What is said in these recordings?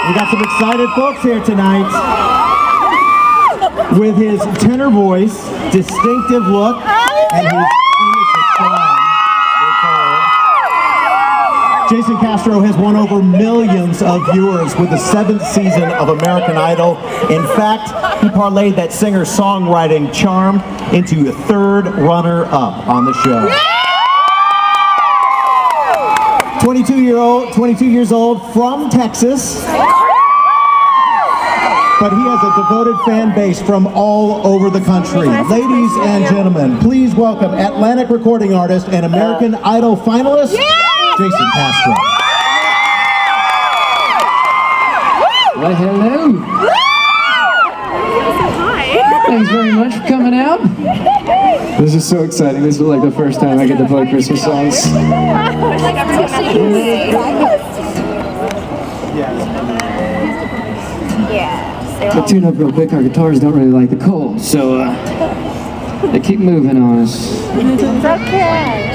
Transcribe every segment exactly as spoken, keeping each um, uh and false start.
We got some excited folks here tonight. With his tenor voice, distinctive look, and his innocent charm, Jason Castro has won over millions of viewers with the seventh season of American Idol. In fact, he parlayed that singer's songwriting charm into a third runner-up on the show. twenty-two year old, twenty-two years old, from Texas. But he has a devoted fan base from all over the country. Ladies and gentlemen, please welcome Atlantic recording artist and American Idol finalist, Jason Castro. Well, hello. Thanks very much for coming out. This is so exciting. This is like the first time I get to play Christmas songs. To tune up real quick, our guitars don't really like the cold, so uh, they keep moving on us. It's okay.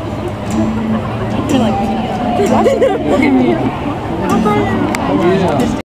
You're like,